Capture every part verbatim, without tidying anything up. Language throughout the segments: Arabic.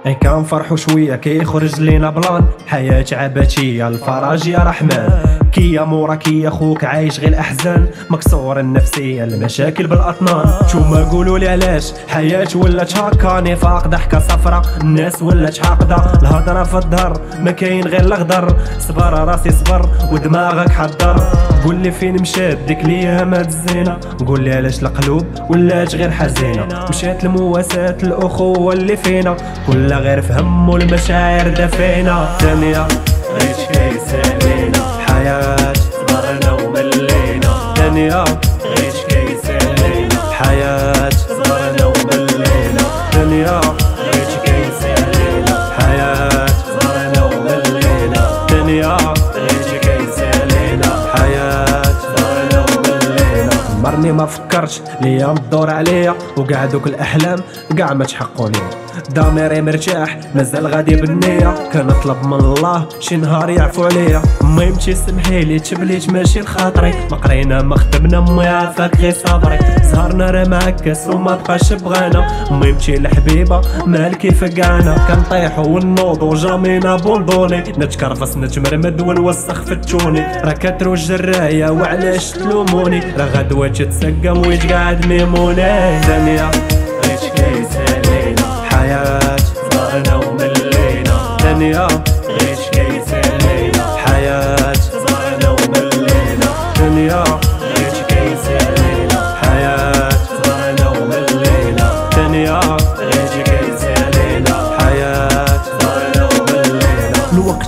إن كان فرحو شوية كيخرج لينا بلان، حياة عباتية الفرج يا رحمن. كي يا مورا كي يا خوك عايش غير الاحزان، مكسور النفسية المشاكل بالاطنان. نتوما قولولي علاش حياة ولات هاكا، نفاق ضحكة صفرا الناس ولات حاقدة. الهضرة في الظهر ما كاين غير الغدر، صبر راسي صبر ودماغك حضر. قولي فين مشات ديك الايامات الزينة، قولي علاش القلوب ولات غير حزينة. مشات المواساة الاخوة اللي فينا، كلها غير فهم والمشاعر دفينا. ثانية غير كيس علينا حياة صبرنا وملينا. ثانية غير كيس علينا حياة صبرنا وملينا. ثانية غير كيس علينا حياة صبرنا وملينا. ثانية غير كيس علينا حياة صبرنا وملينا. مرني ما فكرتش ليام الدور عليا، وقاع دوك الاحلام قاع ما تحقوا ليا. ضميري مرتاح مازال غادي بالنية، كنطلب من الله شي نهار يعفو عليا. امي مشي سمحيلي تبليت ماشي لخاطري، ما قرينا ما خدمنا امي عافاك غير صبري. سهرنا راه معكس وما بقاش بغانا، امي مشي الحبيبه مال كيف كاعنا. كنطيحو ونوضو وجامينا بولدوني، نتكرفس نتمرمد ونوسخ في التوني. راه كتروج الرايه وعلاش تلوموني، راه غدوه تتسقم ويتقعد ميموني. ثانيه غير كيس علينا حياة صبرنا وملينا. ثانية غير كيس علينا حياة صبرنا وملينا. ثانية غير كيس علينا حياة صبرنا وملينا. ثانية غير كيس علينا حياة صبرنا وملينا. الوقت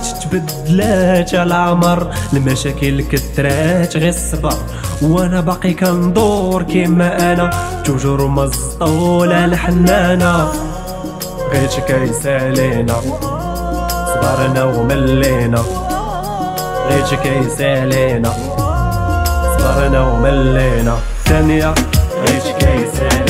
تبدلات العمر، المشاكل كترات غير الصبر، وانا باقي كندور كيما انا توجور مزطولة الحنانة. غير كيس علينا صبرنا وملينا. غير كيس علينا صبرنا وملينا. ثانية غير كيس علينا